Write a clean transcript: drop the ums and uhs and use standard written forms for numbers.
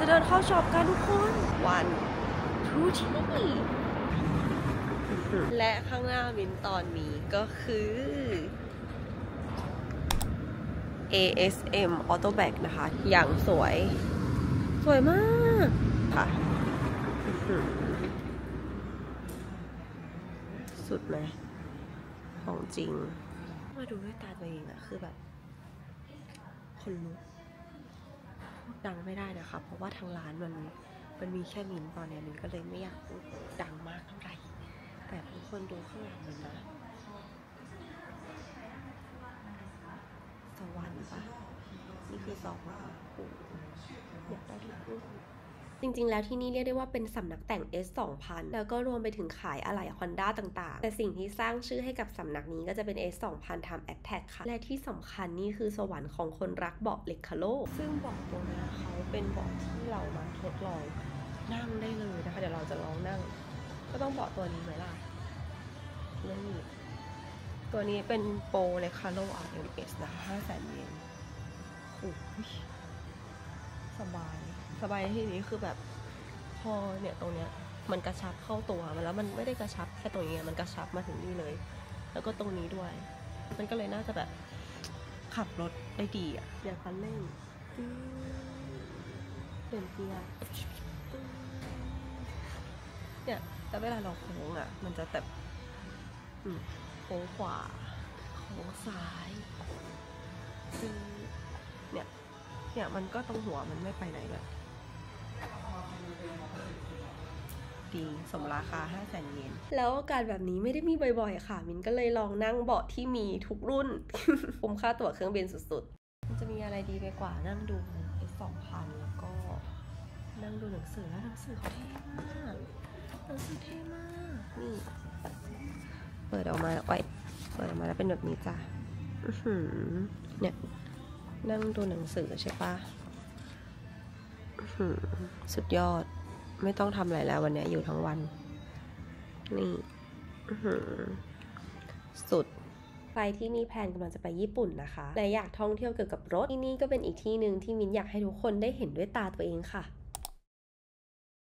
เดินเข้าช็อปกันทุกคนวันทูที่และข้างหน้ามินตอนนี้ก็คือ ASM Auto Bag นะคะ อย่างสวยมากค่ะสุดไหมของจริงมาดูด้วยตาตัวเองอะคือแบบคนลุกพูดดังไม่ได้นะคะเพราะว่าทางร้านมันมีแค่มินตอนนี้มินก็เลยไม่อยากพูดดังมากเท่าไหร่แต่ทุกคนดูข้างหลังมันนะสวรรค์ปะนี่คือสวรรค์อยากได้ทุกรุ่นจริงๆแล้วที่นี่เรียกได้ว่าเป็นสำนักแต่ง S2000 แล้วก็รวมไปถึงขายอะไหล่ Honda ต่างๆแต่สิ่งที่สร้างชื่อให้กับสำนักนี้ก็จะเป็น S2000 Time Attack ค่ะและที่สำคัญนี่คือสวรรค์ของคนรักเบาะเล็กคาโลซึ่งเบาะตรงนี้เขาเป็นเบาะที่เรามาทดลองนั่งได้เลยนะคะเดี๋ยวเราจะลองนั่งก็ต้องเบาะตัวนี้ไหมล่ะนี่ตัวนี้เป็นโปรเล็กคาโล RMS นะคะ500,000 เยนโอ้ยสบายที่นี้คือแบบพอเนี่ยตรงเนี้ยมันกระชับเข้าตัวมาแล้วมันไม่ได้กระชับแค่ตรงนี้มันกระชับมาถึงนี่เลยแล้วก็ตรงนี้ด้วยมันก็เลยน่าจะแบบขับรถได้ดีอ่ะอย่างคันเร่งเปลี่ยนเกียร์เนี่ยแต่เวลาเราโค้งอ่ะมันจะแบบโค้งขวาโค้งซ้ายเนี่ยมันก็ตรงหัวมันไม่ไปไหนแบบดีสมราคา500,000 เยนแล้วอาการแบบนี้ไม่ได้มีบ่อยๆค่ะมินก็เลยลองนั่งเบาะที่มีทุกรุ่น คุ้มค่าตั๋วเครื่องบินสุดๆมันจะมีอะไรดีไปกว่านั่งดูS2000แล้วก็นั่งดูหนังสือแล้วหนังสือเขาเท่มากหนังสือเท่มากนี่เปิดออกมาแล้วเป็นแบบนี้จ้ะเนี่ยนั่งดูหนังสือใช่ปะสุดยอดไม่ต้องทำอะไรแล้ววันนี้อยู่ทั้งวันนี่สุดใครที่มีแผนกำลังจะไปญี่ปุ่นนะคะและอยากท่องเที่ยวเกี่ยวกับรถที่นี่ก็เป็นอีกที่หนึ่งที่มินอยากให้ทุกคนได้เห็นด้วยตาตัวเองค่ะ